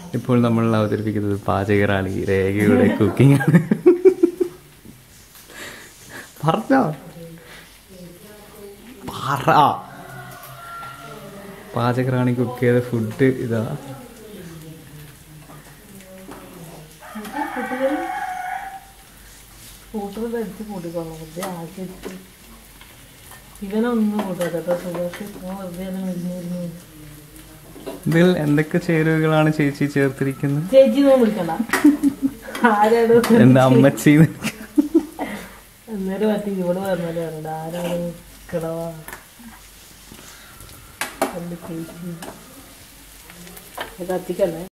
ഇപ്പോൾ നമ്മൾ അവതരിപ്പിക്കുന്നത് പാചകറാണി രേഖയുടെ കുക്കിംഗ് ആണ്. പറഞ്ഞോ പറ. പാചകറാണി കുക്ക് ചെയ്ത ഫുഡ് ഇതാ. ഇതിൽ എന്തൊക്കെ ചേരുവകളാണ് ചേച്ചി ചേർത്തിരിക്കുന്നത്? എന്താ അമ്മച്ചി? അന്നേരം മറ്റേ ഇവിടെ പറഞ്ഞാലും ആരാണ് കിടവാ കത്തിക്കല്ലേ.